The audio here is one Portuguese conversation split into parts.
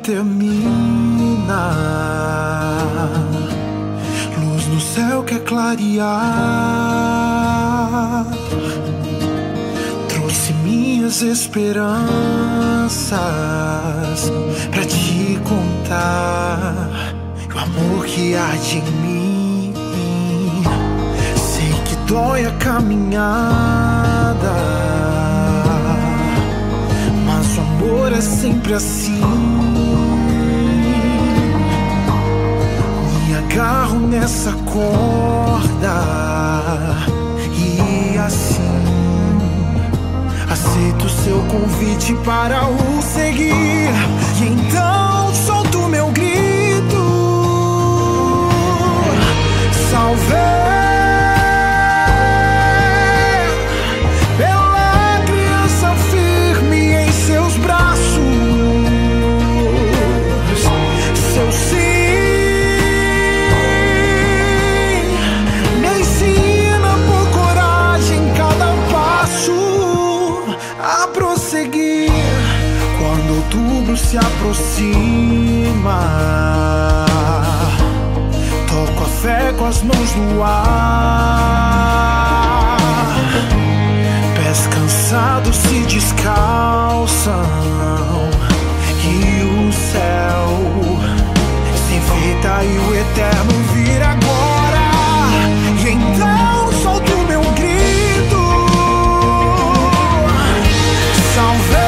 termina, luz no céu quer clarear. Trouxe minhas esperanças pra te contar o amor que arde em mim. Sei que dói a caminhada, mas o amor é sempre assim. Me agarro nessa corda e assim aceito seu convite para o seguir. E então solto meu grito: salve! Quando outubro se aproxima, toco a fé com as mãos no ar. Pés cansados se descalçam e o céu se enfeita e o eterno vira agora. E então solto o meu grito: salve!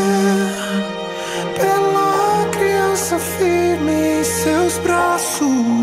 Firme em seus braços.